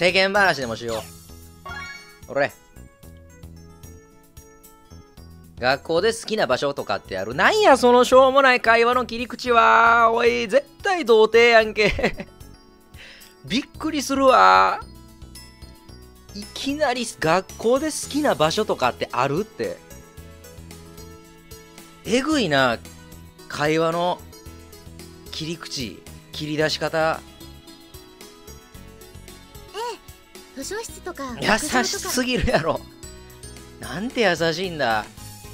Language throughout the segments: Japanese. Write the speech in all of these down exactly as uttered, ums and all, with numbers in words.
世間話でもしよう。俺。学校で好きな場所とかってある？なんやそのしょうもない会話の切り口は。おい、絶対童貞やんけ。びっくりするわ。いきなり学校で好きな場所とかってあるって。えぐいな。会話の切り口、切り出し方。 ええ、図書室とか優しすぎるやろ。なんて優しいんだ。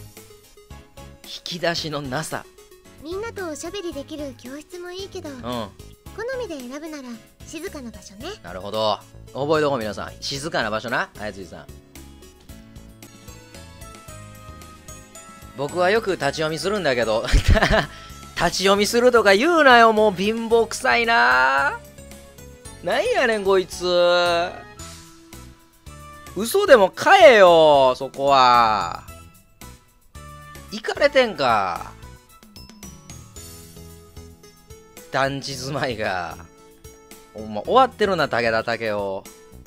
引き出しのなさ。 みんなとおしゃべりできる教室もいいけど、うん、好みで選ぶなら静かな場所ね。 なるほど、覚えとこう皆さん。静かな場所な。あやつじさん、僕はよく立ち読みするんだけど立ち読みするとか言うなよ。もう貧乏くさいな。なんやねんこいつ。嘘でも買えよそこは。行かれてんか。団地住まいが。ほんま終わってるな武田武雄。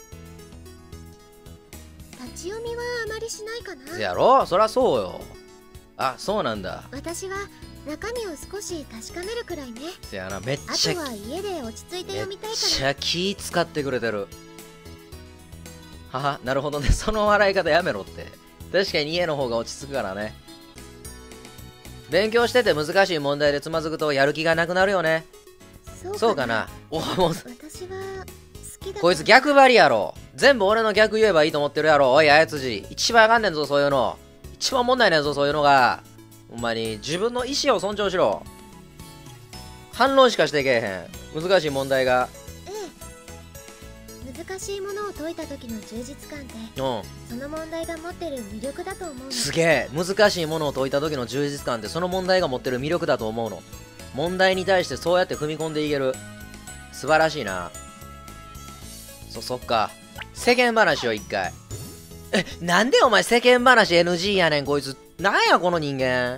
立ち読みはあまりしないかな。 やろ、そらそうよ。あ、そうなんだ。 私は中身を少し確かめるくらいね。 せやな、めっちゃ。 あとは家で落ち着いて読みたいから。めっちゃ気使ってくれてる。はは、なるほどね。その笑い方やめろって。確かに家の方が落ち着くからね。勉強してて難しい問題でつまずくとやる気がなくなるよね。 そうかな。 そうかな。おもう私は好きだ。 こいつ逆張りやろ。全部俺の逆言えばいいと思ってるやろ。おい、あやつじ。一番あかんねんぞ、そういうの。一番問題ねんぞ、そういうのが。ほんまに、自分の意思を尊重しろ。反論しかしてけえへん。難しい問題が。 ええ。難しいものを解いた時の充実感って、 うん。 その問題が持ってる魅力だと思うの。 すげえ。難しいものを解いた時の充実感ってその問題が持ってる魅力だと思うの。問題に対してそうやって踏み込んでいける。素晴らしいな。そ、そっか。世間話を一回。え、なんでお前世間話 エヌジー やねん、こいつ。なんや、この人間。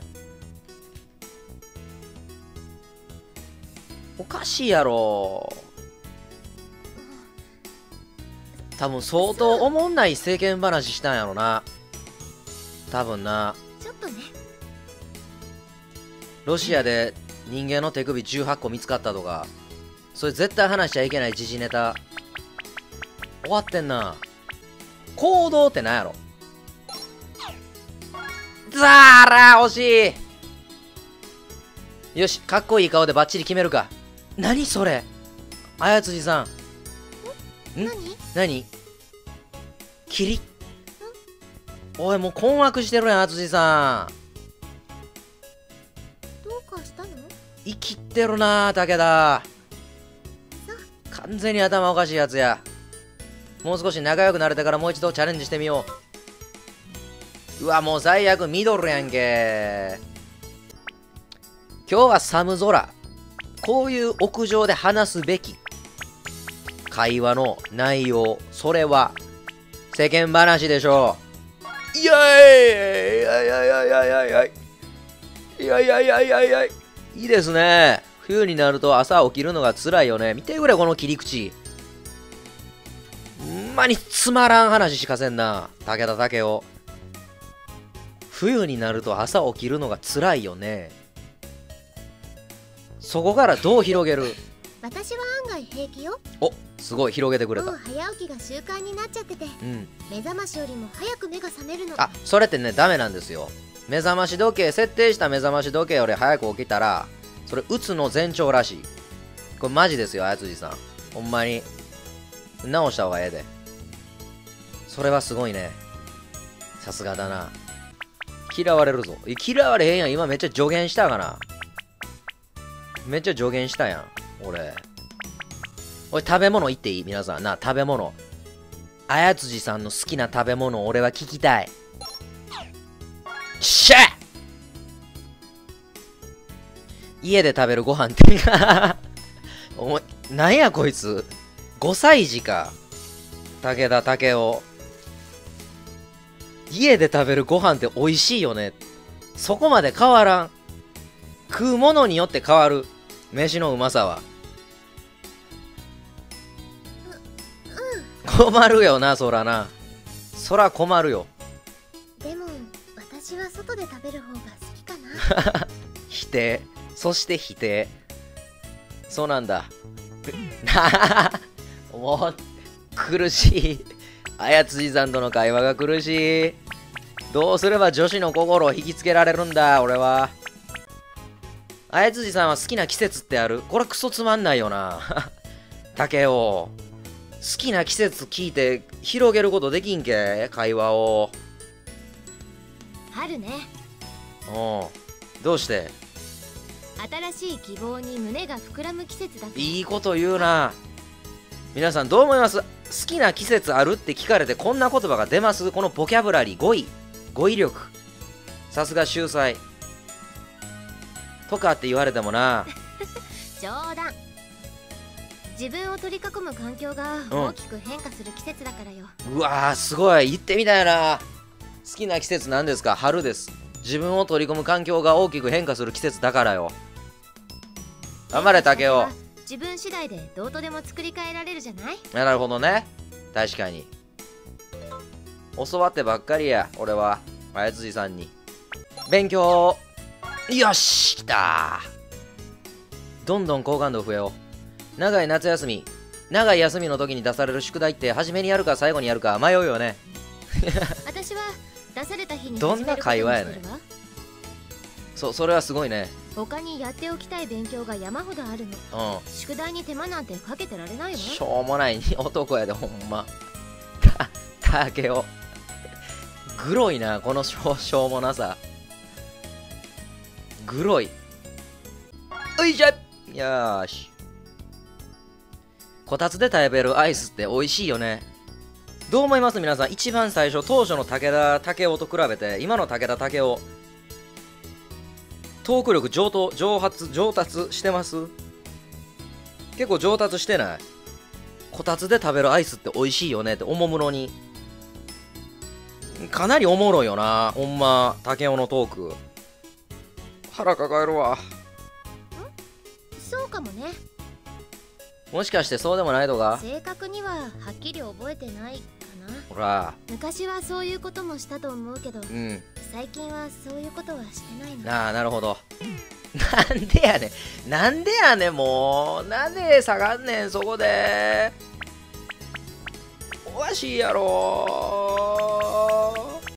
おかしいやろ。多分相当おもんない世間話したんやろな。多分な。 ちょっとね。 ロシアで人間の手首じゅうはっこ見つかったとか。それ絶対話しちゃいけない時事ネタ。終わってんな。行動ってなんやろ。ザーラー惜しい。よし、かっこいい顔でバッチリ決めるか。何それ。あやつじさん。ん？ 何？ 何？霧？おい、もう困惑してるやん、あつじさん。 どうかしたの？ 生きってるなー、武田。完全に頭おかしいやつや。もう少し仲良くなれてからもう一度チャレンジしてみよう。うわ、もう最悪ミドルやんけ。今日は寒空。こういう屋上で話すべき会話の内容、それは世間話でしょう。いやいやいやいやいやいやいやいやいやいやいやいやいいですね。冬になると朝起きるのが辛いよね。見てくれこの切り口。ほんまにつまらん話しかせんな、武田武雄。冬になると朝起きるのが辛いよね。そこからどう広げる？ 私は案外平気よ。 お、すごい広げてくれた。 もう早起きが習慣になっちゃってて、 うん、 目覚ましよりも早く目が覚めるの。 あ、それってね、ダメなんですよ。目覚まし時計、設定した目覚まし時計より早く起きたらそれうつの前兆らしい。これマジですよ、あやつじさん。ほんまに直した方がええで。それはすごいね。さすがだな。嫌われるぞ。嫌われへんやん。今めっちゃ助言したかな。めっちゃ助言したやん俺。おい、食べ物言っていい？皆さんな、食べ物。あやつじさんの好きな食べ物俺は聞きたい。しゃっ、家で食べるご飯ってお前なんやこいつ、ごさい児か。武田武雄。家で食べるご飯って美味しいよね。そこまで変わらん。食うものによって変わる飯のうまさは。 困るよな、そらな。そら困るよ。 でも私は外で食べる方が好きかな。 否定。そして否定。そうなんだ。もう苦しい。あやつじさんとの会話が苦しい。どうすれば女子の心を引きつけられるんだ俺は。あやつじさんは好きな季節ってある？これクソつまんないよな。竹雄、好きな季節聞いて広げることできんけ会話を。 春ね。 おう、どうして？ 新しい希望に胸が膨らむ季節だから。 いいこと言うな。皆さんどう思います？好きな季節あるって聞かれてこんな言葉が出ます？このボキャブラリー、語彙語彙力、さすが秀才とかって言われてもな。 冗談。自分を取り囲む環境が大きく変化する季節だからよ。 うわー、すごい。言ってみたいな。好きな季節なんですか？春です。自分を取り込む環境が大きく変化する季節だからよ。頑張れ竹雄。 自分次第でどうとでも作り変えられるじゃない？ なるほどね。確かに教わってばっかりや俺はあやつじさんに。勉強。よし、きた。どんどん好感度増えよう。長い夏休み、長い休みの時に出される宿題って初めにやるか最後にやるか迷うよね。 私は出された日にどんな会話やねん。そそれはすごいね。 他にやっておきたい勉強が山ほどあるの。うん、宿題に手間なんてかけてられないわ。 しょうもない男やでほんま。た竹雄グロいな、このしょうしょうもなさ。グロい。おいしょ。よーし。こたつで食べるアイスって美味しいよね。どう思います皆さん？一番最初当初の武田武雄と比べて今の武田武雄、トーク力上等上発上達してます？結構上達してない？こたつで食べるアイスって美味しいよねっておもむろに。かなりおもろいよなほんま。武雄のトーク腹抱えるわ。ん？ そうかもね。 もしかしてそうでもないとか？ 正確にははっきり覚えてないかな。 ほら、 昔はそういうこともしたと思うけど、 うん、 最近はそういうことはしてないの。 ああ、なるほど。なんでやねんなんでやねんもうなんで下がんねんそこで。おかしいやろ